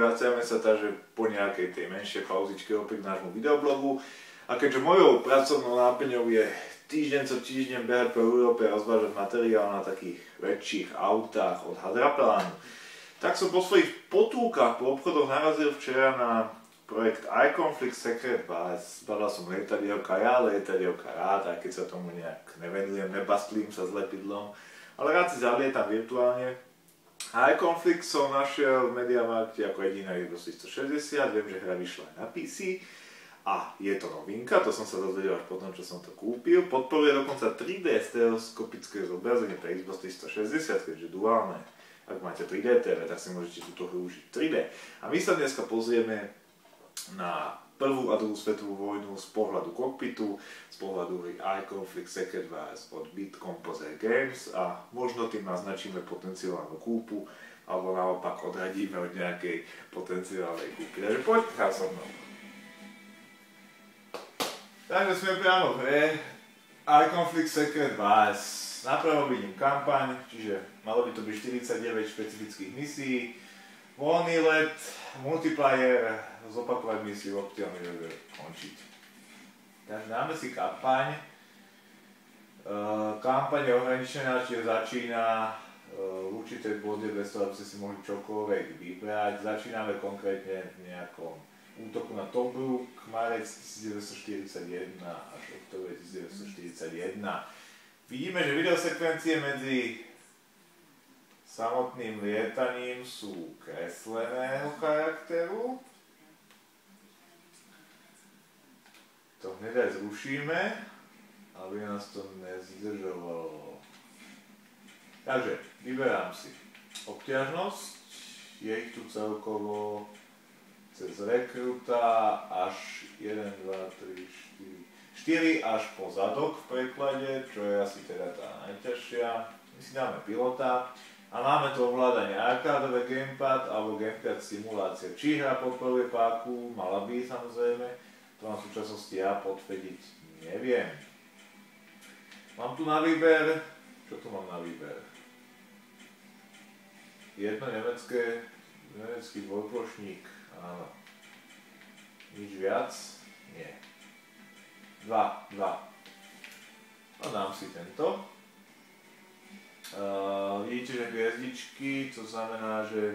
vraciame sa takže po nejakej tej menšej pauzičke opäť k nášmu videoblogu. A keďže mojou pracovnou náplňou je týždeň co týždeň behať po Európe a rozvážať materiál na takých väčších autách od Hadraplánu, tak som po svojich potúkach po obchodoch narazil včera na projekt iConflict Secret Base. Badal som lietadielka, ja lietadielka rád, aj keď sa tomu nejak nevenujem, nebastlím sa s lepidlom, ale rád si zalietam virtuálne. iConflict som našiel v MediaMarkte ako jediná Xbox 360, viem, že hra vyšla aj na PC a je to novinka, to som sa dozvedel až potom, čo som to kúpil. Podporuje dokonca 3D stereoskopické zobrazenie pre Xbox 360, keďže duálne. Ak máte 3D TV, tak si môžete túto hru užiť 3D. A my sa dneska pozrieme na prvú a druhú svetovú vojnu z pohľadu kokpitu, z pohľadu hry iConflict Secret Base od Bit Composer Games a možno tým naznačíme potenciálnu kúpu alebo naopak odradíme od nejakej potenciálnej kúpy. Takže poďte so mnou. Takže sme priamo v hre iConflict Secret Base. Napravo vidím kampaň, čiže malo by to byť 49 špecifických misií, voľný let, multiplayer, zopakovať misiu, optimálne bude končiť. Takže dáme si kampaň. Kampaň je ohraničená, čiže začína v určitej bode bez toho, aby ste si mohli čokoľvek vybrať. Začíname konkrétne v nejakom útoku na Tobruk, marec 1941 až október 1941. Vidíme, že videosekvencie medzi samotným lietaním sú kresleného charakteru. To hneď aj zrušíme, aby nás to nezdržovalo. Takže, vyberám si obťažnosť, je ich tu celkovo cez rekruta až 1, 2, 3, 4 až po zadok v preklade, čo je asi teda tá najťažšia. My si dáme pilota. A máme to ovládanie arkádové gamepad alebo gamepad simulácie. Či hra podporuje páku, mala by samozrejme, to na súčasnosti ja potvrdiť neviem. Mám tu na výber, čo tu mám na výber? Jedno nemecký dvojplošník, áno. Nič viac? Nie. Dva. A dám si tento. Vidíte, že hviezdičky, to znamená, že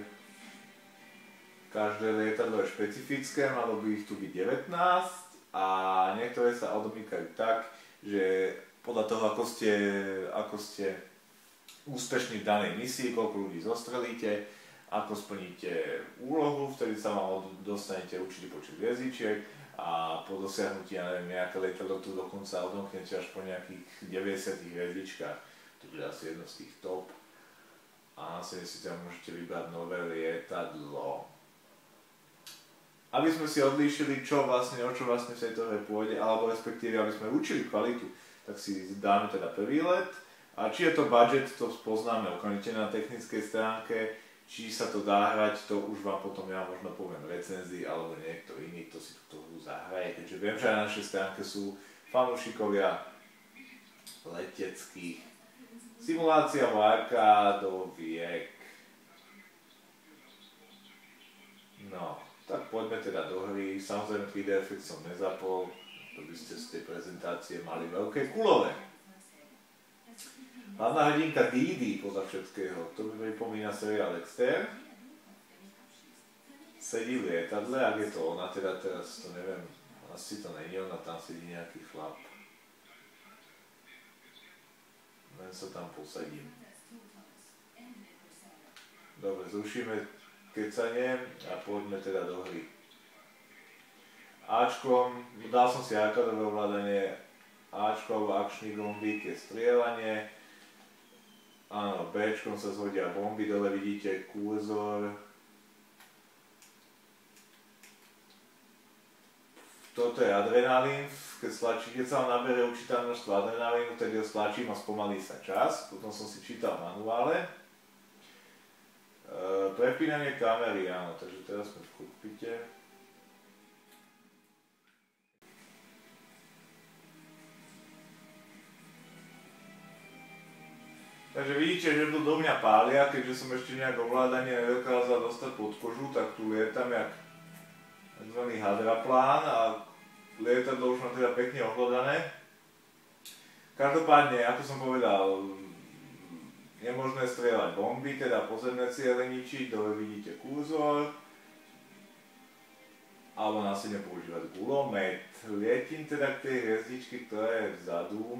každé lietadlo je špecifické, malo by ich tu byť 19 a niektoré sa odmýkajú tak, že podľa toho, ako ste úspešní v danej misii, koľko ľudí zostrelíte, ako splníte úlohu, vtedy sa vám dostanete určitý počet hviezdičiek a po dosiahnutí, nejaké lietadlo tu dokonca odomknete až po nejakých 90 hviezdičkách. To je asi jedno z tých top. A následne si tam môžete vybrať nové lietadlo. Aby sme si odlíšili, o čo vlastne v tejto hre pôjde, alebo respektíve, aby sme učili kvalitu, tak si dáme teda prvý let. A či je to budget, to spoznáme okamžite na technickej stránke. Či sa to dá hrať, to už vám potom ja možno poviem v recenzii, alebo niekto iný, kto si túto hru zahraje. Keďže viem, že na našej stránke sú fanúšikovia leteckých simulácia arkádoviek. No, tak poďme teda do hry. Samozrejme 3D efekt som nezapol, to by ste z tej prezentácie mali veľké kulové. Hlavná hrdinka Didi podľa všetkého, to mi pripomína seriál Dexter. Sedí v lietadle, ak je to ona, teda teraz to neviem, asi to není ona, tam sedí nejaký chlap. Len sa tam posadím. Dobre, zrušíme kecanie a poďme teda do hry. Ačkom, dal som si arkádové ovládanie, Ačko alebo akčný gombík je strieľanie. Áno, Bčkom sa zhodia bomby, dole vidíte kurzor. Toto je adrenalín, keď sa vám nabere určitá množstvo adrenalínu, vtedy ho stlačím a spomalí sa čas. Potom som si čítal manuále. Prepínanie kamery, áno, takže teraz sme v kokpite. Takže vidíte, že to do mňa pália, keďže som ešte nejak ovládanie nedokázal dostať pod kožu, tak tu lietam jak tzv. Hadraplán a lietadlo už mám teda pekne ovládané. Každopádne, ako som povedal, je možné strieľať bomby, teda pozemné ciele ničiť, dole vidíte kurzor, alebo následne používať gulomet. Lietím teda k tej hviezdičky, ktorá je vzadu.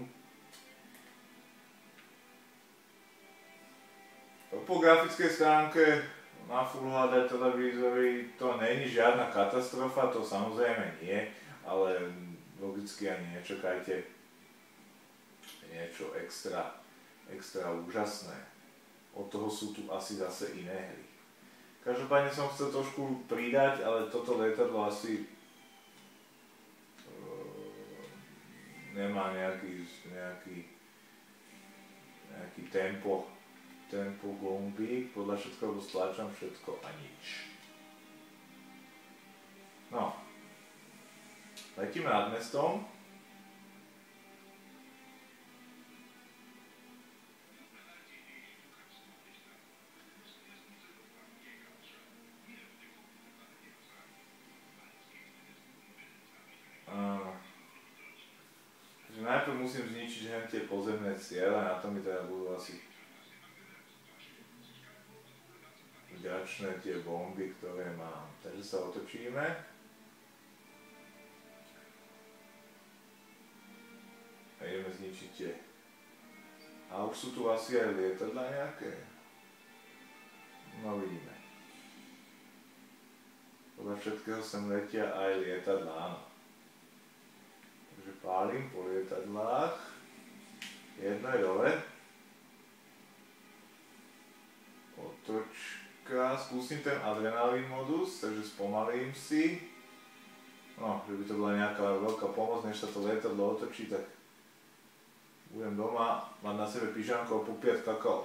Po grafickej stránke na Full HD televízory to není žiadna katastrofa, to samozrejme nie, ale logicky ani nečakajte niečo extra úžasné. Od toho sú tu asi zase iné hry. Každopádne som chcel trošku pridať, ale toto lietadlo asi nemá nejaký tempo gombík, podľa všetkoho stlačam všetko a nič. No, letíme nad mestom. Najprv musím zničiť tie pozemné ciele, na to mi teda budú asi vďačné tie bomby, ktoré mám. Takže sa otočíme. A ideme zničiť tie. A už sú tu asi aj lietadlá nejaké. No vidíme. Podľa všetkého sem letia aj lietadlá, áno. Takže pálim po lietadlách. Jedno je dole. Otočka. Skúsim ten adrenalín modus, takže spomalím si. No, že by to bola nejaká veľká pomoc, než sa to lietadlo otočí, tak budem doma mať na sebe pyžamko a pupiať kakao.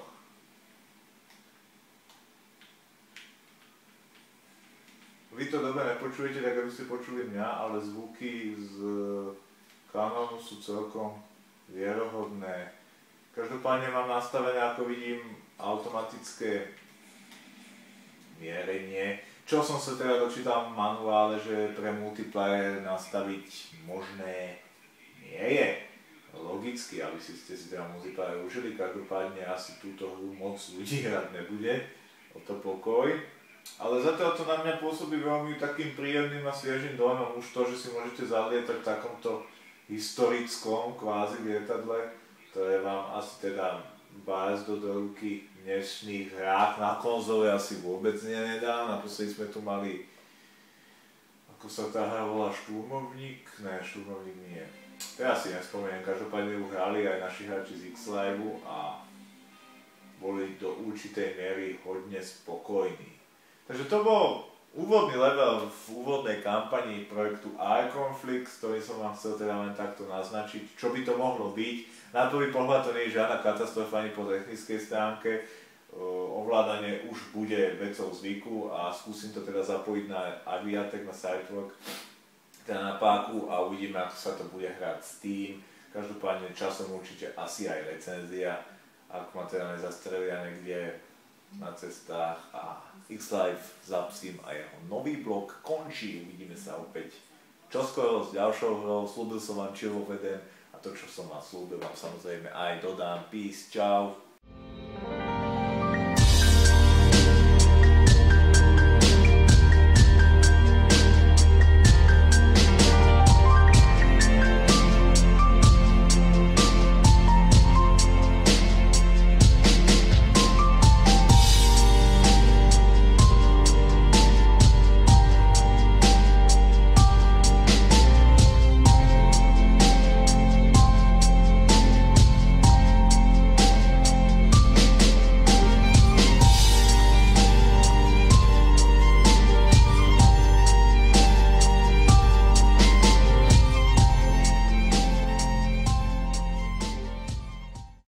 Vy to dobre nepočujete, tak aby ste počuli mňa, ale zvuky z Canonu sú celkom vierohodné. Každopádne mám nastavené, ako vidím, automatické mierenie. Čo som sa teda dočítal v manuále, že pre multiplayer nastaviť možné nie je. Logicky, aby ste si teda multiplayer užili, každopádne asi túto hru moc ľudí hrať nebude, o to pokoj. Ale zatiaľ to na mňa pôsobí veľmi takým príjemným a sviežým dojmom už to, že si môžete zalietať v takomto historickom kvázi lietadle, ktoré vám asi teda bázdo do ruky v dnešných hrách na konzole asi vôbec nedá. Naposledy sme tu mali, ako sa tá hra volá, Šturmovník? Ne, Šturmovník nie. Teraz si nespomeniem, každopádne ju hrali aj naši hráči z X-Live a boli do určitej miery hodne spokojní. Takže to bol úvodný level v úvodnej kampani projektu iConflict, ktorý som vám chcel teda len takto naznačiť, čo by to mohlo byť. Na prvý pohľad to nie je žiadna katastrofa ani po technickej stránke, ovládanie už bude vecou zvyku a skúsim to teda zapojiť na Aviatek, na Sitework, teda na páku a uvidíme, ako sa to bude hrať s tým. Každopádne časom určite asi aj recenzia, ak ma teda nezastrelia niekde na cestách a X-Live zapsím a jeho nový blog končí. Uvidíme sa opäť čoskoro s ďalšou hrou. Slúbil som vám Chill of Eden a to, čo som vám slúbil, vám samozrejme aj dodám. Peace, čau.